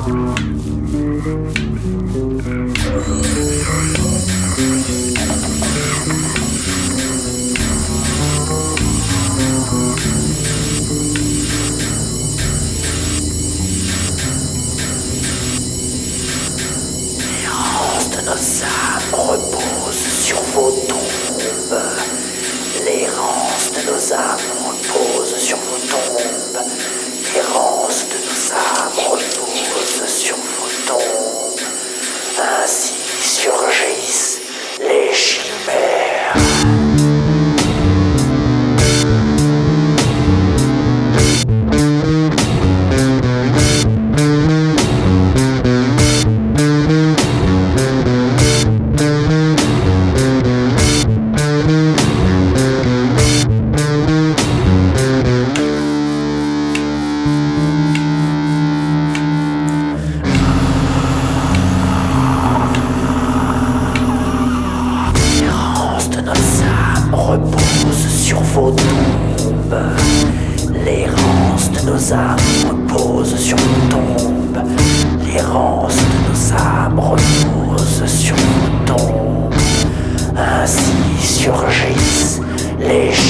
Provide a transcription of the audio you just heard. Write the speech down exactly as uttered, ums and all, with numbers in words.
Nos âmes reposent sur vos tombes. L'errance de nos âmes repose sur vos tombes. L'errance de nos âmes repose sur vos tombes. Ainsi surgissent les chimères. Repose sur vos tombes. L'errance de nos âmes repose sur vos tombes. L'errance de nos âmes repose sur vos tombes. Ainsi surgissent les